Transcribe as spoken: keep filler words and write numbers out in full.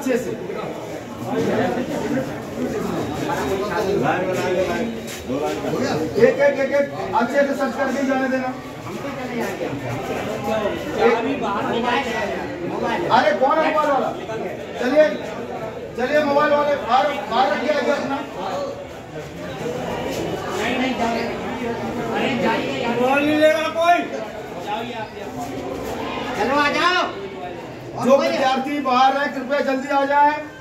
अच्छे से। एक एक एक एक अच्छे से सर्च करके जाने देना। अरे कौन है मोबाइल वाला? चलिए चलिए मोबाइल वाले बाहर बाहर रखिए आइए अपना। मोबाइल नहीं लेगा कोई। चलो आ जाओ। जो विद्यार्थी बाहर है कृपया जल्दी आ जाए।